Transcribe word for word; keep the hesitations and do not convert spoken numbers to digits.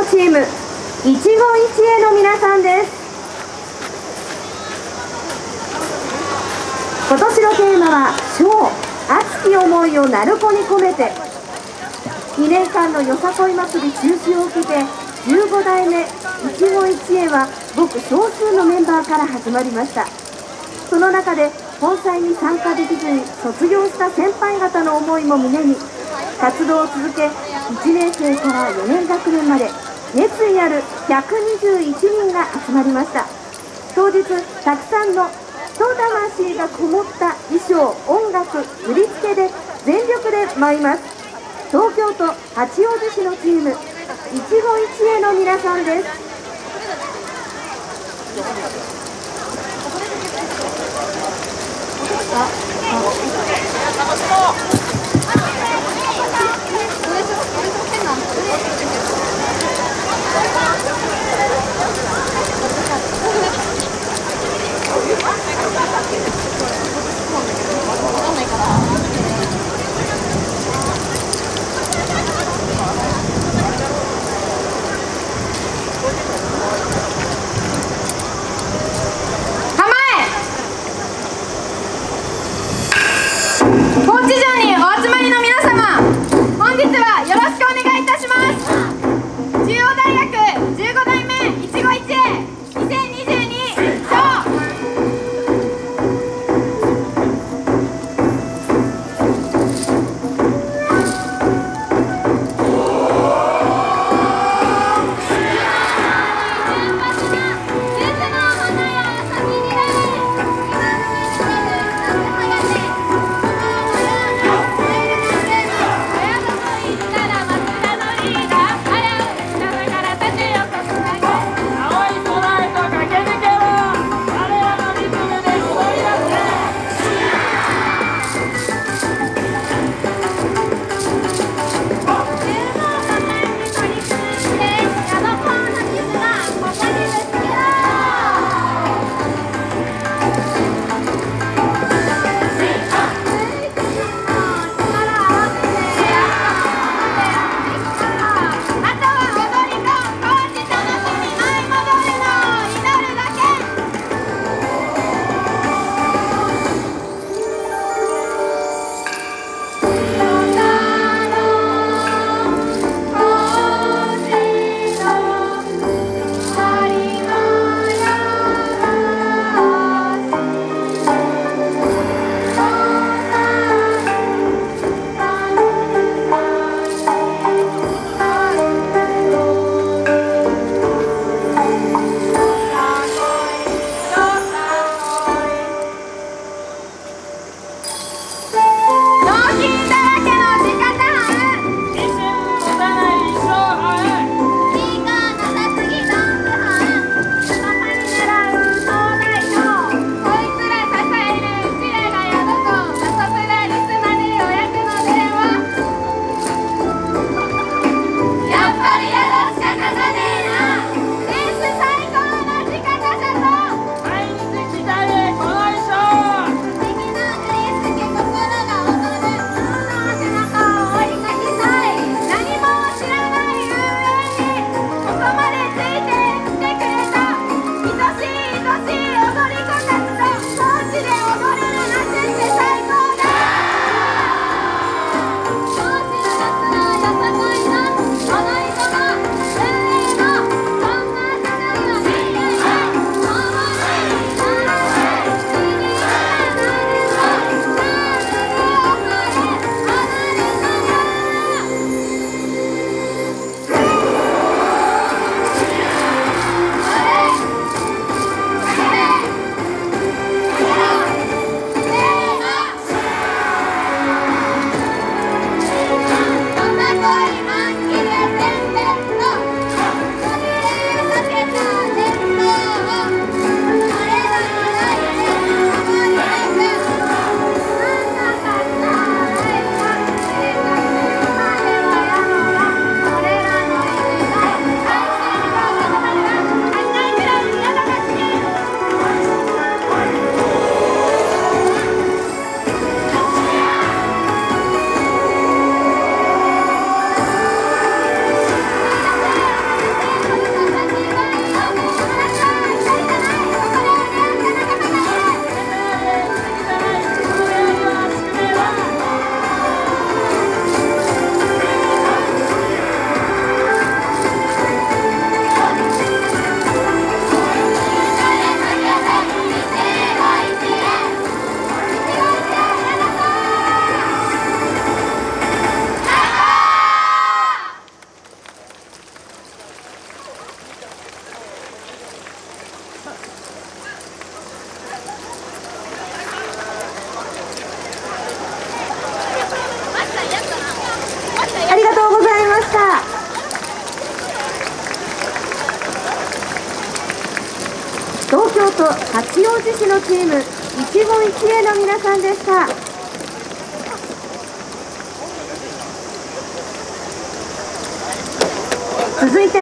のチーム一期一会の皆さんです。今年のテーマは小熱き思いを鳴子に込めて。にねんかんのよさこい祭り中止を受けてじゅうごだいめ一期一会はごく少数のメンバーから始まりました。その中で本祭に参加できずに卒業した先輩方の思いも胸に活動を続け、いちねんせいからよねん学年まで熱意あるひゃくにじゅういちにんが集まりました。当日たくさんの人魂がこもった衣装、音楽、振り付けで全力で舞います。東京都八王子市のチーム一期一会の皆さんです。 高知城にお集まりの皆様、本日はよろしくお願いいたします。 東京都八王子市のチーム、一期一会の皆さんでした。